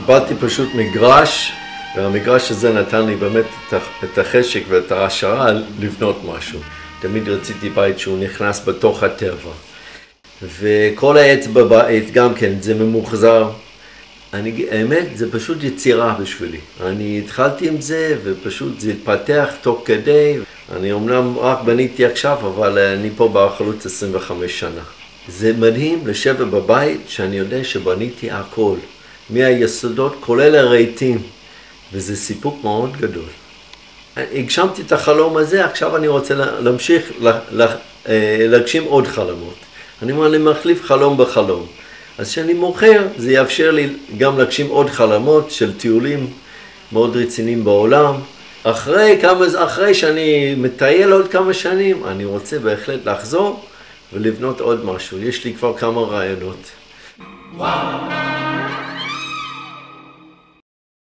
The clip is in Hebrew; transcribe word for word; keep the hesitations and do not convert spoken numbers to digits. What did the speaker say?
קיבלתי פשוט מגרש, והמגרש הזה נתן לי באמת את החשק ואת ההשערה לבנות משהו. תמיד רציתי בית שהוא נכנס בתוך הטבע. וכל העץ בבית גם כן, זה ממוחזר. אני, האמת, זה פשוט יצירה בשבילי. אני התחלתי עם זה ופשוט זה התפתח תוך כדי. אני אומנם רק בניתי עכשיו, אבל אני פה באחלות עשרים וחמש שנה. זה מדהים לשבת בבית שאני יודע שבניתי הכל. מהיסודות, כולל הרהיטים. וזה סיפוק מאוד גדול. הגשמתי את החלום הזה, עכשיו אני רוצה להמשיך להגשים עוד חלומות. אני אומר, אני מחליף חלום בחלום. אז כשאני מוכר, זה יאפשר לי גם להגשים עוד חלומות של טיולים מאוד רציניים בעולם. אחרי, כמה, אחרי שאני מטייל עוד כמה שנים, אני רוצה בהחלט לחזור ולבנות עוד משהו. יש לי כבר כמה רעיונות. וואו.